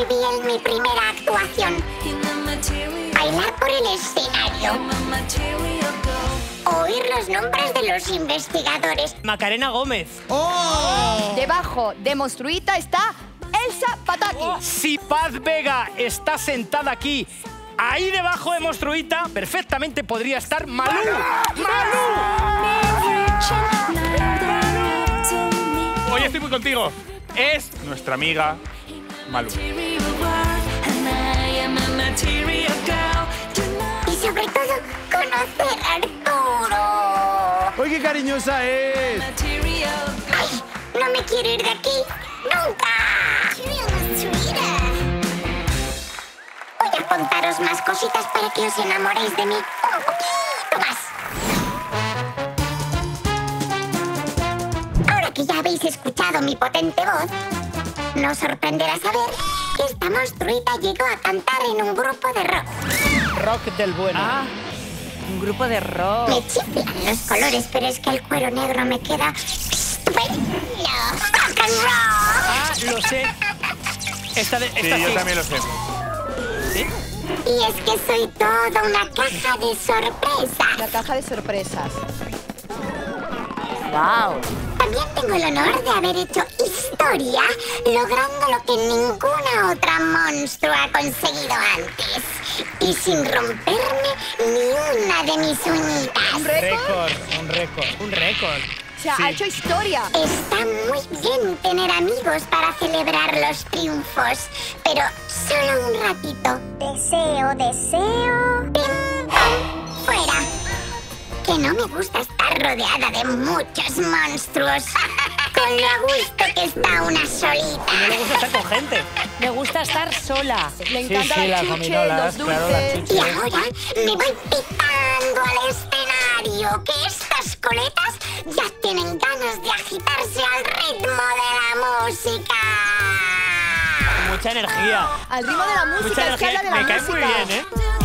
bien mi primera actuación. Bailar por el escenario. Oír los nombres de los investigadores. Macarena Gómez. ¡Oh! Debajo de Monstruita está Elsa Pataky. Si Paz Vega está sentada aquí, ahí debajo de Monstruita, perfectamente podría estar Malú. Hoy estoy muy contigo. Es nuestra amiga Malú. Y sobre todo, conocer a Arturo. ¡Uy, qué cariñosa es! ¡Ay! No me quiero ir de aquí. ¡Nunca! Voy a contaros más cositas para que os enamoréis de mí un poquito más. Ahora que ya habéis escuchado mi potente voz, no os sorprenderá saber que esta monstruita llegó a cantar en un grupo de rock. Rock del bueno. Ah, un grupo de rock. Me chiflan los colores, pero es que el cuero negro me queda estupendo. Rock and roll. Ah, lo sé. Esta Sí, sí. yo también lo sé. ¿Sí? Y es que soy toda una caja de sorpresas. La caja de sorpresas. ¡Wow! También tengo el honor de haber hecho historia, logrando lo que ninguna otra monstruo ha conseguido antes. Y sin romperme ni una de mis uñitas. ¿Un récord? Un récord. O sea, ha hecho historia. Está muy bien tener amigos para celebrar los triunfos, pero solo un ratito. Deseo. Pim, pam, fuera. Que no me gusta estar rodeada de muchos monstruos. Con lo a gusto que está una solita. No le gusta estar con gente. Me gusta estar sola. Le encanta sí, la las chuche, gominolas, los claro, las dulces. Y ahora me voy pitando al escenario, que estas coletas ya tienen ganas de agitarse al ritmo de la música. Mucha energía. Al ritmo de la música, Mucha es que energía. habla de la Me cae música. muy bien, ¿eh?